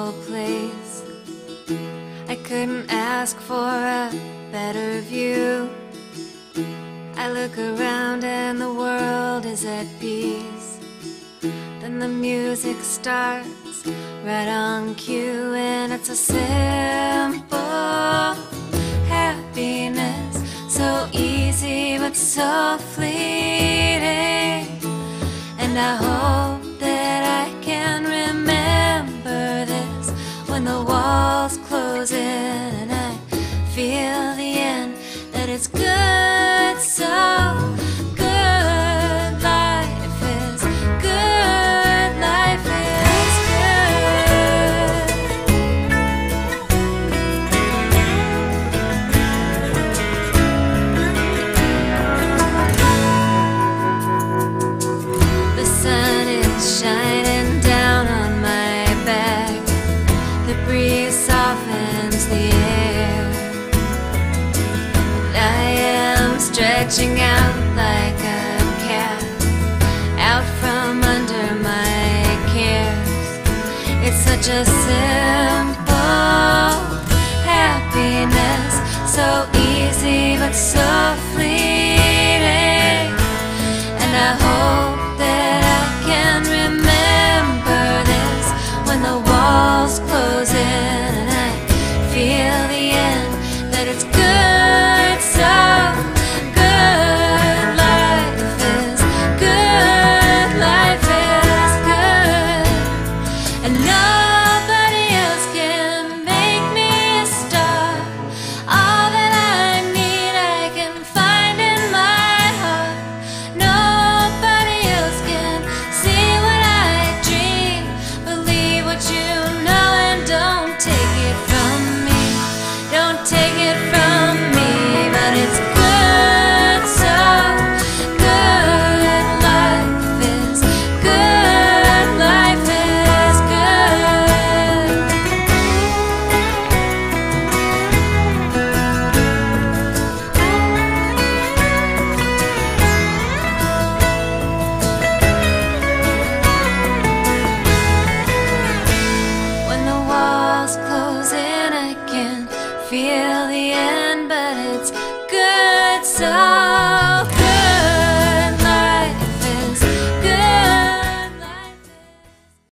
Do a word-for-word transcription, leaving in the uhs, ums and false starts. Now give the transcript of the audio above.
peaceful place. I couldn't ask for a better view. I look around and the world is at peace. Then the music starts right on cue, and it's a simple happiness, so easy but so fleeting. And I hope that I can remember this when the walls close in and I feel the end, that it's good, so good. Life is good, life is good. The sun is shining down on my back. The breeze softens the air. I am stretching out like a cat, out from under my cares. It's such a simple happiness, so easy but so